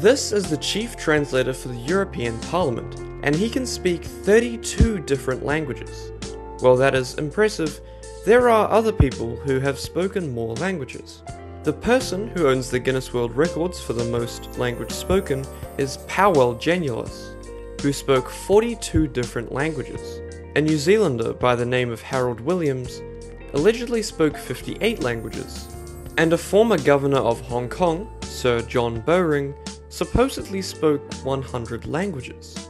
This is the chief translator for the European Parliament, and he can speak 32 different languages. While that is impressive, there are other people who have spoken more languages. The person who owns the Guinness World Records for the most language spoken is Powell Janulus, who spoke 42 different languages. A New Zealander by the name of Harold Williams allegedly spoke 58 languages, and a former governor of Hong Kong, Sir John Bowring, supposedly spoke 100 languages.